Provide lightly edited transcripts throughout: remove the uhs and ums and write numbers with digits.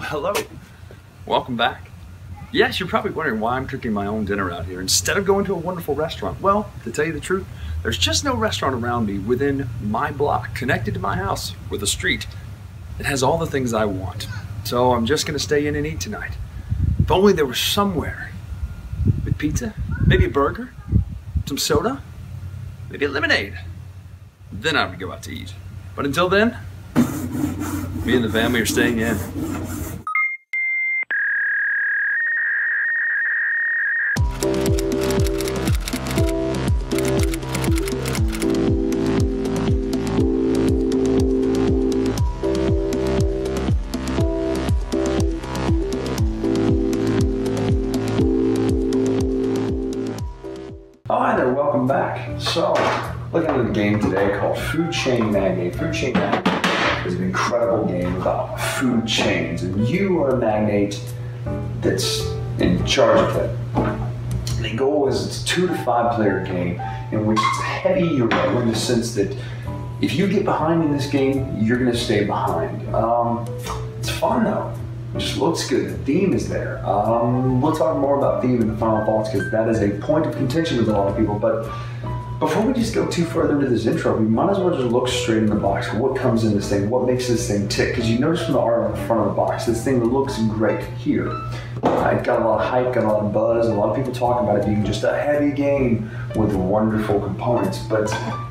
hello. Welcome back. Yes, you're probably wondering why I'm cooking my own dinner out here instead of going to a wonderful restaurant. Well, to tell you the truth, there's just no restaurant around me within my block, connected to my house with a street that has all the things I want. So I'm just gonna stay in and eat tonight. If only there was somewhere with pizza, maybe a burger, some soda, maybe a lemonade. Then I would go out to eat. But until then, me and the family are staying in. Hi there, welcome back. So, looking at a game today called Food Chain Magnate. Food Chain Magnate is an incredible game about food chains, and you are a magnate that's in charge of it. The goal is it's a 2 to 5 player game in which it's a heavy euro in the sense that if you get behind in this game, you're going to stay behind. It's fun though. It just looks good. The theme is there. We'll talk more about theme in the final thoughts because that is a point of contention with a lot of people. But before we just go too further into this intro, we might as well just look straight in the box. What comes in this thing? What makes this thing tick? Because you notice from the art on the front of the box, this thing looks great here. It got a lot of hype, got a lot of buzz. A lot of people talk about it being just a heavy game with wonderful components. But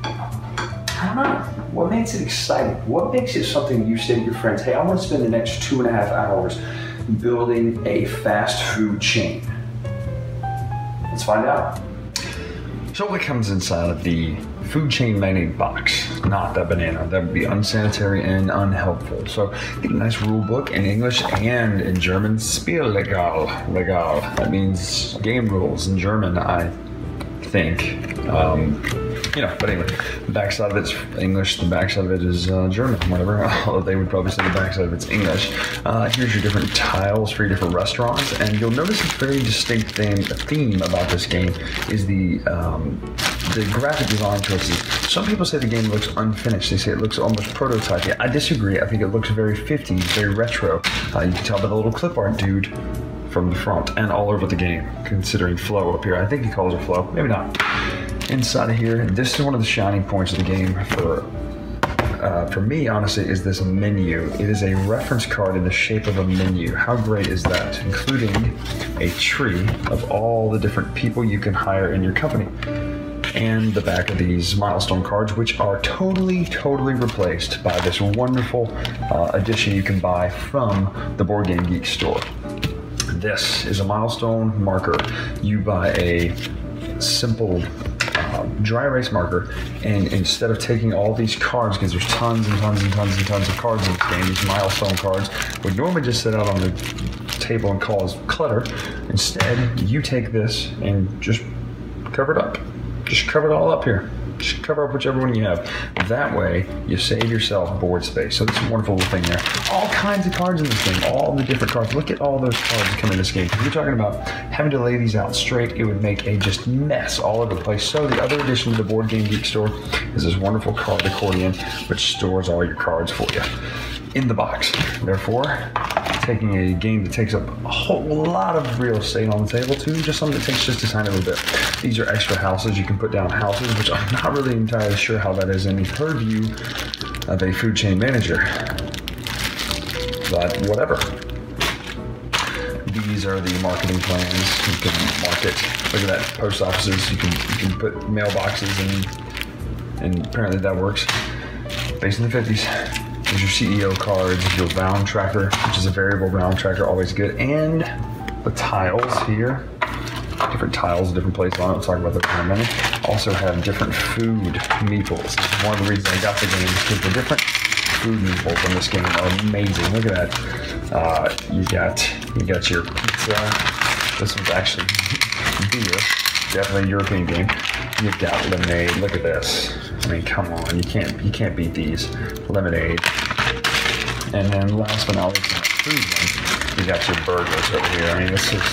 I don't know. What makes it exciting? What makes it something you say to your friends, hey, I want to spend the next 2.5 hours building a fast food chain? Let's find out. So what comes inside of the Food Chain Magnate box? Not that banana. That would be unsanitary and unhelpful. So get a nice rule book in English and in German. Spielregal. Legal. That means game rules in German, I think. But anyway, the backside of it's English, the backside of it is German, whatever, although they would probably say the backside of it's English. Here's your different tiles for your different restaurants, and you'll notice a very distinct theme about this game is the graphic design choices. Some people say the game looks unfinished. They say it looks almost prototypey. I disagree. I think it looks very 50s, very retro. You can tell by the little clip art dude from the front and all over the game, considering Flo up here. I think he calls her Flo, maybe not. Inside of here, this is one of the shining points of the game for me, honestly, is this menu. It is a reference card in the shape of a menu. How great is that? Including a tree of all the different people you can hire in your company. And the back of these milestone cards, which are totally replaced by this wonderful edition you can buy from the Board Game Geek store. This is a milestone marker. You buy a simple dry erase marker, and instead of taking all these cards, because there's tons and tons of cards in this game, these milestone cards would normally just sit out on the table and cause clutter. Instead, you take this and just cover it up. Just cover it all up here. Just cover up whichever one you have. That way, you save yourself board space. So this is a wonderful little thing there. All kinds of cards in this thing. All the different cards. Look at all those cards that come in this game. If you're talking about having to lay these out straight, it would make a just mess all over the place. So the other addition to the Board Game Geek store is this wonderful card accordion, which stores all your cards for you in the box. Therefore, taking a game that takes up a whole lot of real estate on the table to just something that takes just a tiny little bit. These are extra houses. You can put down houses, which I'm not really entirely sure how that is in the purview of a food chain manager, but whatever. These are the marketing plans. You can market. Look at that, post offices. You can put mailboxes and apparently that works. Based in the 50s. There's your CEO cards, your round tracker, which is a variable round tracker, always good, and the tiles here. Different tiles, different places on it. We'll talk about that in a minute. Also have different food meeples. One of the reasons I got the game is because the different food meeples in this game are amazing. Look at that. You got your pizza. This one's actually beer. Definitely a European game. You've got lemonade. Look at this. I mean, come on. You can't beat these. Lemonade. And then last but not least, food ones, you got your burgers over here. I mean, this is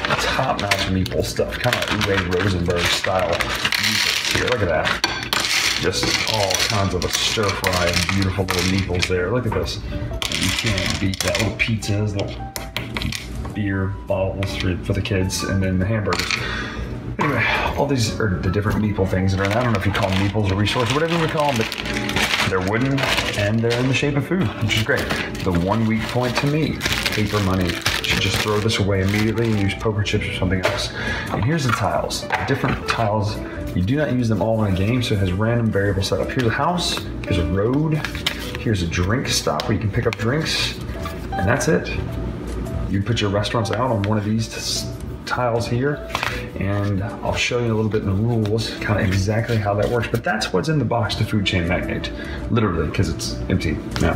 top-notch meatball stuff. Kind of like Uwe Rosenberg style music here. Look at that. Just all kinds of a stir fry and beautiful little meatballs there. Look at this. You can't beat that. Little pizzas, little beer bottles for the kids, and then the hamburgers. Anyway, all these are the different meeple things that are in. I don't know if you call them meeples or resource, whatever you would call them, but they're wooden and they're in the shape of food, which is great. The one weak point to me, paper money. You should just throw this away immediately and use poker chips or something else. And here's the tiles. Different tiles. You do not use them all in a game, so it has random variable setup. Here's a house, here's a road, here's a drink stop where you can pick up drinks, and that's it. You put your restaurants out on one of these tiles here, and I'll show you a little bit in the rules, kind of exactly how that works, but that's what's in the box to Food Chain Magnate, literally, because it's empty now.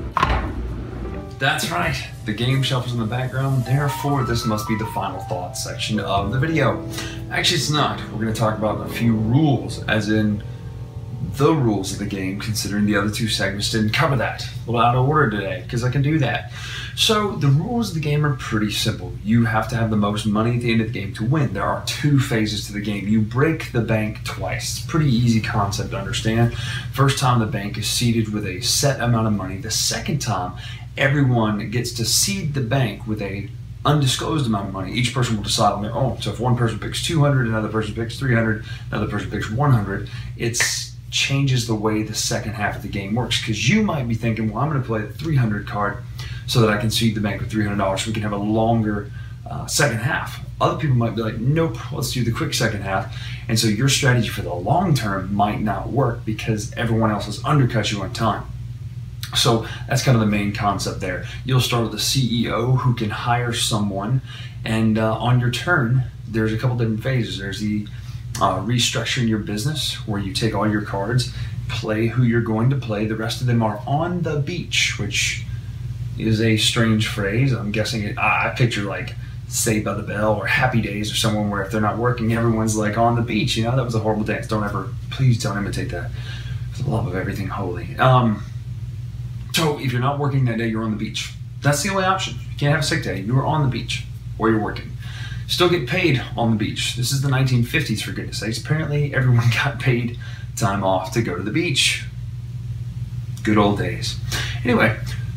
That's right, the game shelf is in the background, therefore this must be the final thoughts section of the video. Actually it's not, we're going to talk about a few rules, as in the rules of the game, considering the other two segments didn't cover that. A little out of order today, because I can do that. So the rules of the game are pretty simple. You have to have the most money at the end of the game to win. There are two phases to the game. You break the bank twice. It's a pretty easy concept to understand. First time the bank is seeded with a set amount of money. The second time, everyone gets to seed the bank with a undisclosed amount of money. Each person will decide on their own. So if one person picks 200, another person picks 300, another person picks 100, it's changes the way the second half of the game works, because you might be thinking, well, I'm going to play the 300 card so that I can seed the bank with $300 so we can have a longer second half. Other people might be like, nope, let's do the quick second half. And so your strategy for the long term might not work because everyone else has undercut you on time. So that's kind of the main concept there. You'll start with a CEO who can hire someone, and on your turn, there's a couple different phases. There's the restructuring your business, where you take all your cards, play who you're going to play. The rest of them are on the beach, which is a strange phrase. I'm guessing I picture like Saved by the Bell or Happy Days or someone where if they're not working, everyone's like on the beach. You know, that was a horrible dance. Please don't imitate that. For the love of everything holy. So if you're not working that day, you're on the beach. That's the only option. You can't have a sick day. You're on the beach or you're working. Still get paid on the beach. This is the 1950s, for goodness sakes. Apparently everyone got paid time off to go to the beach. Good old days. Anyway,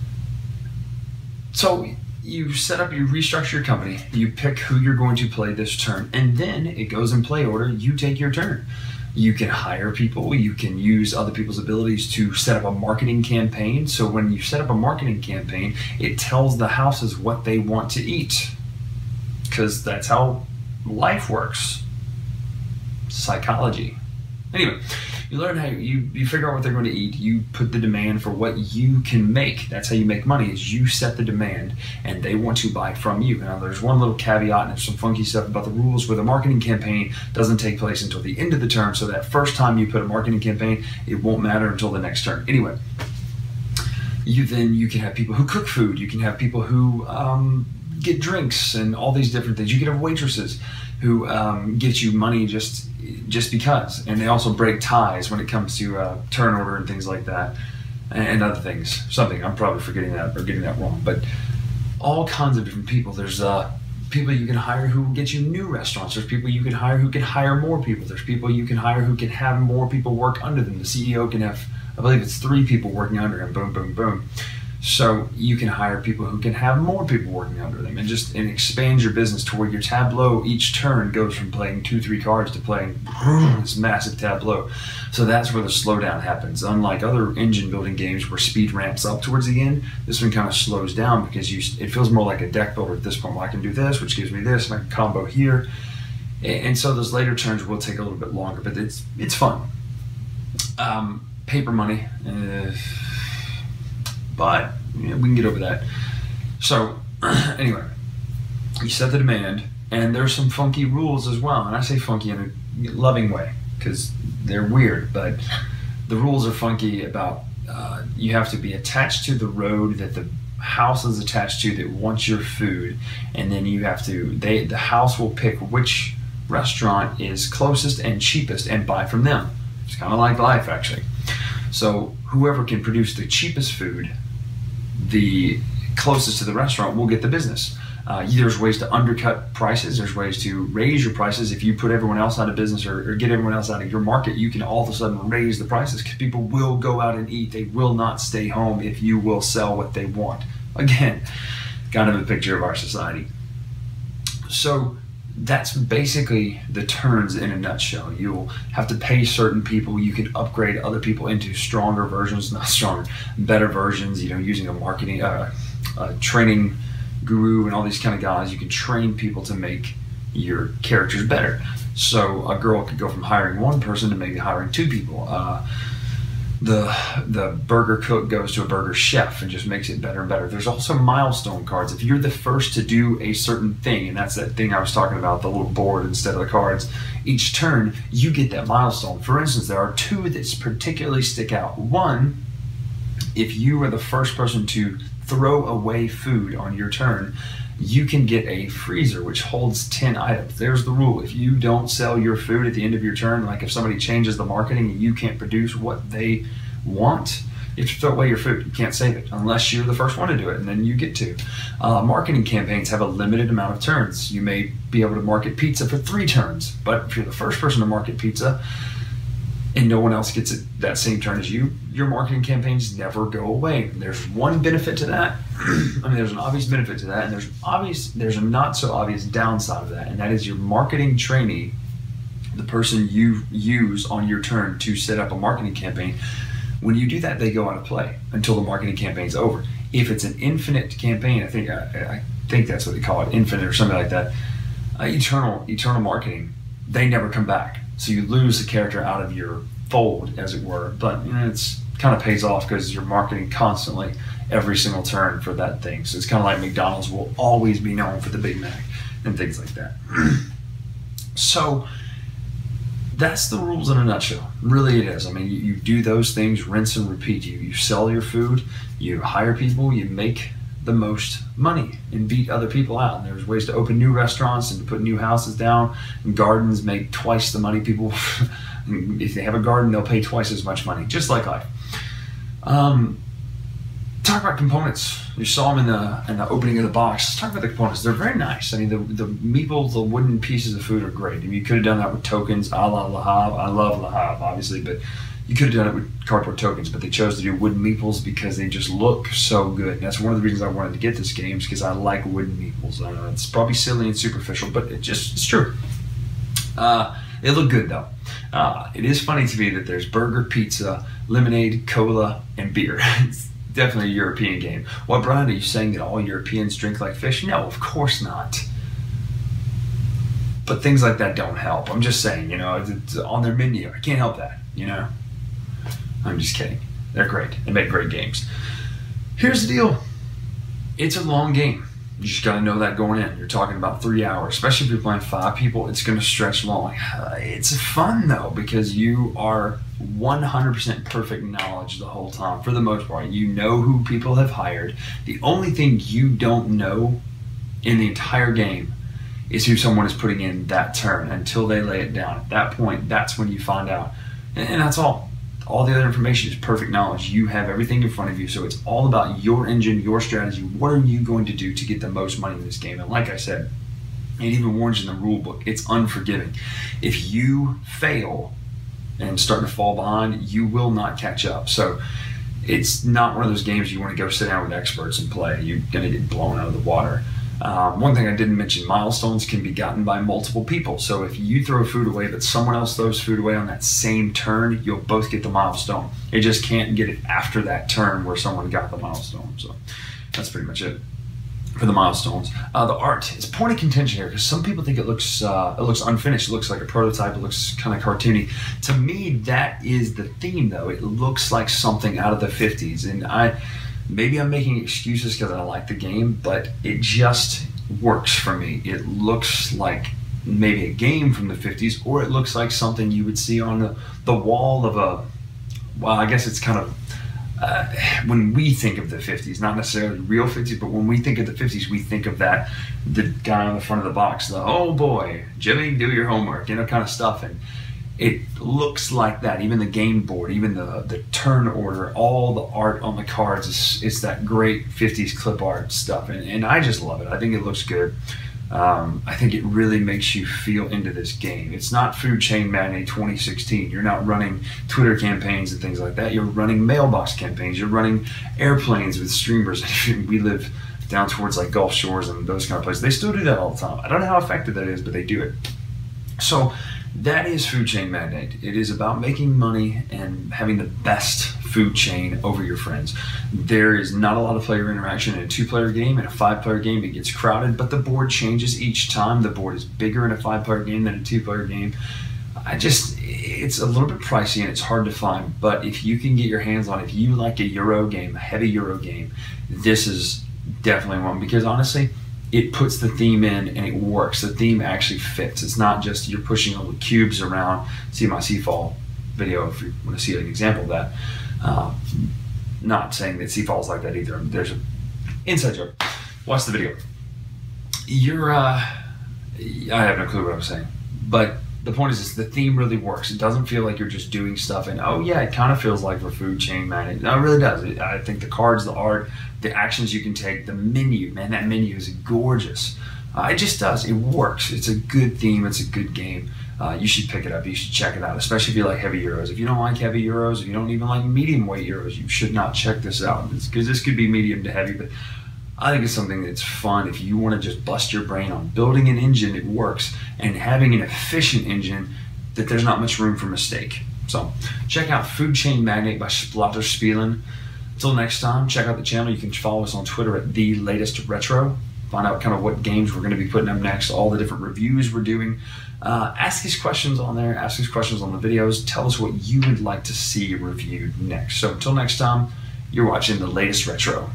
so you set up, you restructure your company, you pick who you're going to play this turn, and then it goes in play order. You take your turn. You can hire people, you can use other people's abilities to set up a marketing campaign. So when you set up a marketing campaign, it tells the houses what they want to eat, because that's how life works. Psychology. Anyway, you learn how you figure out what they're going to eat. You put the demand for what you can make. That's how you make money, is you set the demand and they want to buy from you. Now there's one little caveat, and there's some funky stuff about the rules where the marketing campaign doesn't take place until the end of the turn. So that first time you put a marketing campaign, it won't matter until the next turn. Anyway, you can have people who cook food. You can have people who get drinks and all these different things. You can have waitresses who get you money just because, and they also break ties when it comes to turn order and things like that, and other things. Something I'm probably forgetting that or getting that wrong, but all kinds of different people. There's people you can hire who will get you new restaurants. There's people you can hire who can hire more people. There's people you can hire who can have more people work under them. The CEO can have, I believe it's 3 people working under him. Boom, boom, boom. So you can hire people who can have more people working under them, and expand your business to where your tableau each turn goes from playing 2-3 cards to playing this massive tableau. So that's where the slowdown happens. Unlike other engine building games where speed ramps up towards the end, this one kind of slows down because it feels more like a deck builder at this point. Well, I can do this, which gives me this, and I can combo here. And so those later turns will take a little bit longer, but it's fun. Paper money. But we can get over that. So anyway, you set the demand, and there's some funky rules as well. And I say funky in a loving way because they're weird, but the rules are funky about you have to be attached to the road that the house is attached to that wants your food, and then you have to, the house will pick which restaurant is closest and cheapest and buy from them. It's kind of like life, actually. So whoever can produce the cheapest food, the closest to the restaurant, will get the business. There's ways to undercut prices. There's ways to raise your prices. If you put everyone else out of business or get everyone else out of your market, you can all of a sudden raise the prices because people will go out and eat. They will not stay home if you will sell what they want. Again, kind of a picture of our society. So that's basically the turns in a nutshell. You'll have to pay certain people. You can upgrade other people into stronger versions, not stronger, better versions, using a marketing, training guru and all these kind of guys. You can train people to make your characters better. So a girl could go from hiring one person to maybe hiring two people. The burger cook goes to a burger chef and just makes it better and better. There's also milestone cards. If you're the first to do a certain thing, and that's that thing I was talking about, the little board instead of the cards, each turn you get that milestone. For instance, there are two that particularly stick out. One, if you are the first person to throw away food on your turn, you can get a freezer which holds 10 items. There's the rule. If you don't sell your food at the end of your turn, like if somebody changes the marketing and you can't produce what they want, you have to throw away your food. You can't save it unless you're the first one to do it, and then you get to. Marketing campaigns have a limited amount of turns. You may be able to market pizza for 3 turns, but if you're the first person to market pizza and no one else gets it that same turn as you, your marketing campaigns never go away. There's one benefit to that. There's an obvious benefit to that, and there's a not so obvious downside of that, and that is your marketing trainee, the person you use on your turn to set up a marketing campaign. When you do that, they go out of play until the marketing campaign's over. If it's an infinite campaign, I think that's what they call it, infinite or something like that, eternal marketing, they never come back. So you lose the character out of your fold, as it were. But it's kind of pays off because you're marketing constantly every single turn for that thing. So it's kind of like McDonald's will always be known for the Big Mac and things like that. So that's the rules in a nutshell. Really it is. You do those things, rinse and repeat. You sell your food, you hire people, you make the most money and beat other people out. And there's ways to open new restaurants and to put new houses down, and gardens make twice the money. People, if they have a garden, they'll pay twice as much money, just like life. Talk about components. You saw them in the opening of the box. Let's talk about the components. They're very nice. The meeples, the wooden pieces of food are great. You could have done that with tokens, a la Le Havre. I love Le Havre, obviously, but you could have done it with cardboard tokens, but they chose to do wooden meeples because they just look so good. And that's one of the reasons I wanted to get this game, is because I like wooden meeples. It's probably silly and superficial, but it's true. They look good, though. It is funny to me that there's burger, pizza, lemonade, cola, and beer. It's definitely a European game. What, Brian, are you saying that all Europeans drink like fish? No, of course not. But things like that don't help. I'm just saying, it's on their menu. I can't help that, I'm just kidding. They're great. They make great games. Here's the deal. It's a long game. You just got to know that going in. You're talking about 3 hours, especially if you're playing 5 people. It's going to stretch long. It's fun, though, because you are 100% perfect knowledge the whole time, for the most part. You know who people have hired. The only thing you don't know in the entire game is who someone is putting in that turn until they lay it down. At that point, that's when you find out. And that's all. All the other information is perfect knowledge. You have everything in front of you, so it's all about your engine, your strategy. What are you going to do to get the most money in this game? And like I said, it even warns in the rule book, it's unforgiving. If you fail and start to fall behind, you will not catch up. So it's not one of those games you want to go sit down with experts and play. You're going to get blown out of the water. One thing I didn't mention, milestones can be gotten by multiple people. So if you throw food away but someone else throws food away on that same turn, you'll both get the milestone. You just can't get it after that turn where someone got the milestone. So that's pretty much it for the milestones. The art is point of contention here because some people think it looks unfinished. It looks like a prototype. It looks kind of cartoony. To me, that is the theme, though. It looks like something out of the 50s, and maybe I'm making excuses because I like the game, but it just works for me. It looks like maybe a game from the 50s, or it looks like something you would see on the wall of I guess it's kind of, when we think of the 50s, not necessarily real 50s, but when we think of the 50s, we think of the guy on the front of the box, oh boy, Jimmy, do your homework, kind of stuff. And it looks like that. Even the game board, even the turn order, all the art on the cards, it's that great 50s clip art stuff, and I just love it. I think it looks good. I think it really makes you feel into this game. It's not Food Chain Magnate 2016. You're not running Twitter campaigns and things like that. You're running mailbox campaigns. You're running airplanes with streamers. We live down towards like Gulf Shores and those kind of places. They still do that all the time. I don't know how effective that is, but they do it. So that is Food Chain Magnate. It is about making money and having the best food chain over your friends. There is not a lot of player interaction in a 2-player game. In a 5-player game, it gets crowded, but the board changes each time. The board is bigger in a 5-player game than a 2-player game. It's a little bit pricey and it's hard to find, but if you can get your hands on it, if you like a Euro game, a heavy Euro game, this is definitely one, because honestly, it puts the theme in and it works. The theme actually fits. It's not just you're pushing all the cubes around. See my Seafall video if you want to see an example of that. Not saying that Seafall's like that either. There's an inside joke. Watch the video. I have no clue what I'm saying, but the point is the theme really works. It doesn't feel like you're just doing stuff and, oh yeah, it kind of feels like for Food Chain Magnate. No, it really does. I think the cards, the art, the actions you can take, the menu, man, that menu is gorgeous. It just does. It works. It's a good theme. It's a good game. You should pick it up. You should check it out, especially if you like heavy Euros. If you don't like heavy Euros, if you don't even like medium weight Euros, you should not check this out, because this could be medium to heavy, but I think it's something that's fun. If you want to just bust your brain on building an engine, it works, and having an efficient engine that there's not much room for mistake. So check out Food Chain Magnate by Splatterspielen. Until next time, check out the channel. You can follow us on Twitter at @TheLatestRetro. Find out kind of what games we're going to be putting up next, all the different reviews we're doing. Ask us questions on there, ask us questions on the videos. Tell us what you would like to see reviewed next. So until next time, you're watching The Latest Retro.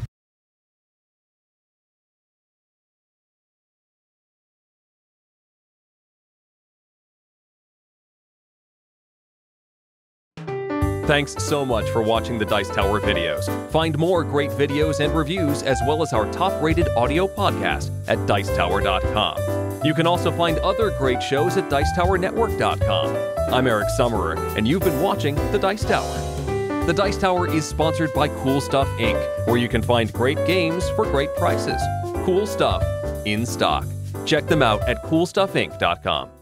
Thanks so much for watching the Dice Tower videos. Find more great videos and reviews, as well as our top-rated audio podcast at Dicetower.com. You can also find other great shows at Dicetowernetwork.com. I'm Eric Summerer, and you've been watching The Dice Tower. The Dice Tower is sponsored by Cool Stuff Inc., where you can find great games for great prices. Cool stuff in stock. Check them out at CoolStuffInc.com.